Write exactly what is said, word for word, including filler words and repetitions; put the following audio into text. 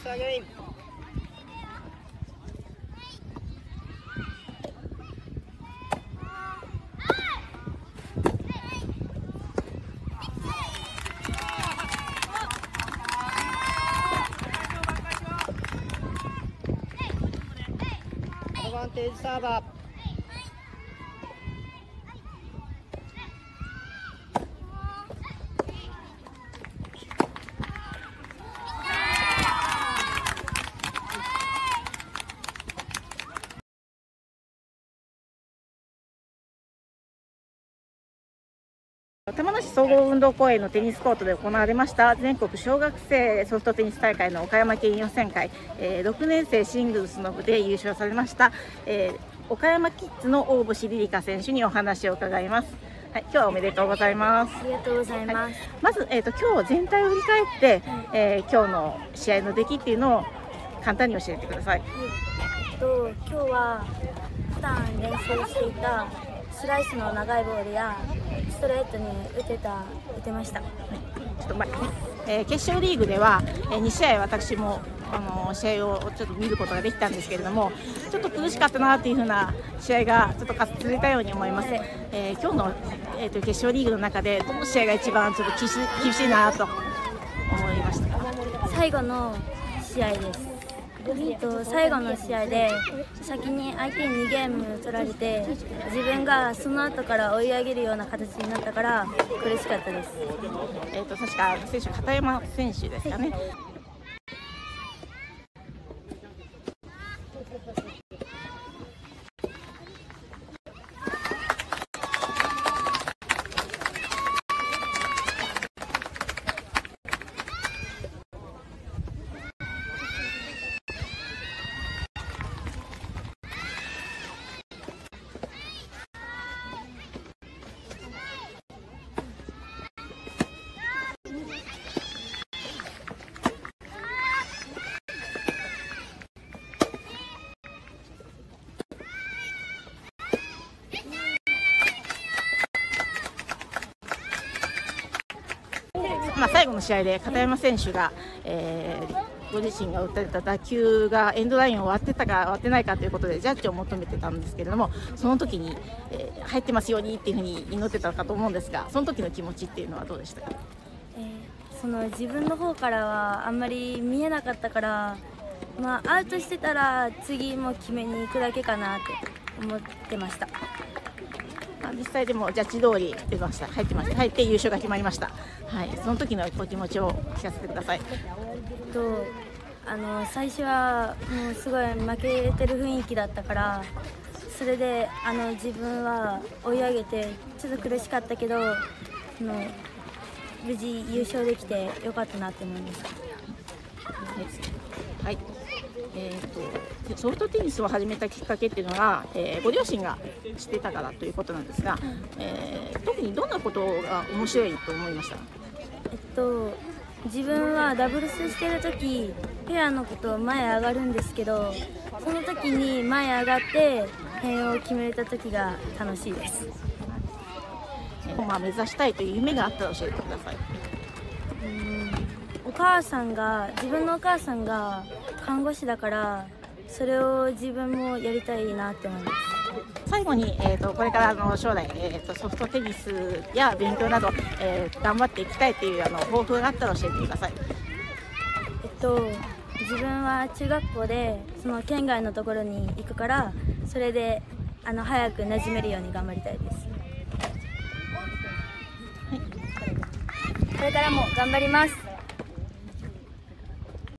サーゲイン。アドバンテージサーバー。 玉名市総合運動公園のテニスコートで行われました全国小学生ソフトテニス大会の岡山県予選会、えー、ろくねん生シングルスの部で優勝されました、えー、岡山キッズの大星リリカ選手にお話を伺います。はい、今日はおめでとうございます。 ありがとうございます。 はい、まず、えーと、今日全体を振り返って、えー、今日の試合の出来っていうのを簡単に教えてください。はい、 えっと今日は普段練習していたスライスの長いボールやストレートに打てた打てました。はい、 ちょっと前、えー、決勝リーグでは、えー、に試合私もあの試合をちょっと見ることができたんですけれども、ちょっと苦しかったなというふうな試合がちょっと続いたように思います。はい、えー、今日の、えー、と決勝リーグの中でどの試合が一番ちょっと厳し厳しいなと思いましたか？ 最後の試合です。えっと、最後の試合で先に相手ににゲーム取られて、自分がその後から追い上げるような形になったから苦しかったです。 えっと確か選手片山選手ですかね。はい、まあ、最後の試合で片山選手が、えー、ご自身が打たれた打球がエンドラインを割ってたか割ってないかということでジャッジを求めてたんですけれども、その時に、えー、入ってますようにっていうふうに祈ってたかと思うんですが、その時の気持ちっていうのはどうでしたか？ えー、その自分の方からはあんまり見えなかったから、まあ、アウトしてたら次も決めに行くだけかなって思ってました。 実際でもジャッジ通り出ました。入ってました。入って優勝が決まりました。はい、その時のお気持ちを聞かせてください。 とあの最初はもうすごい負けてる雰囲気だったから、それであの自分は追い上げてちょっと苦しかったけど、その無事優勝できてよかったなって思いました。 はい、えーと、ソフトテニスを始めたきっかけっていうのが、えー、ご両親が知ってたからということなんですが、えー、特にどんなことが面白いと思いました？ えっと自分はダブルスしてる時ペアのこと前上がるんですけど、その時に前上がって点を決めれた時が楽しいです。 えーまあ、目指したいという夢があったら教えてください。 うーんお母さんが自分のお母さんが看護師だから、それを自分もやりたいなって思います。 最後に、えー、とこれからの将来、えー、とソフトテニスや勉強など、えー、頑張っていきたいというあの抱負があったら教えてください。 えっと自分は中学校でその県外のところに行くから、それであの早く馴染めるように頑張りたいです。 はい、 これからも頑張ります。